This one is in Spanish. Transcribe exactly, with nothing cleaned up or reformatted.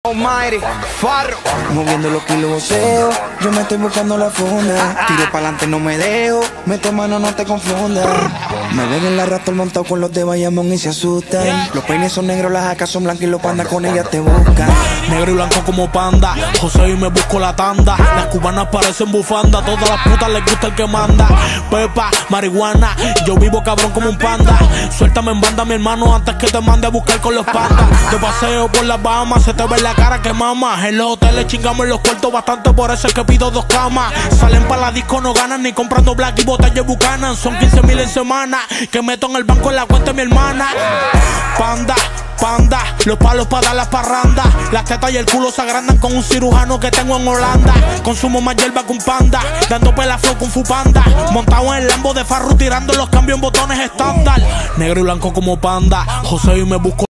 Almighty, Farro. Moviendo los kilos voceo, yo me estoy buscando la funda. Tiro pa'lante, no me dejo, mete mano, no te confundas. Me ven en la Raptor montado con los de Bayamón y se asustan. Los peines son negros, las jacas son blancas y los pandas con ellas te buscan. Negro y blanco como panda, José y me busco la tanda. Las cubanas parecen bufanda, todas las putas les gusta el que manda. Pepa, marihuana, yo vivo cabrón como un panda. Suéltame en banda mi hermano antes que te mande a buscar con los pandas. De paseo por las Bahamas, se te ve la cara que mama. En los hoteles chingamos en los cuartos bastante, por eso es que pido dos camas. Salen pa' la disco, no ganan ni comprando black y botellas Buchanan. Son quince mil en semana, que meto en el banco en la cuenta de mi hermana. Panda, panda, los palos para dar las parrandas. Las tetas y el culo se agrandan con un cirujano que tengo en Holanda. Consumo más hierba que un panda, dando pela flow con fupanda. Montado en el Lambo de Farru, tirando los cambios en botones estándar. Negro y blanco como panda, José y me busco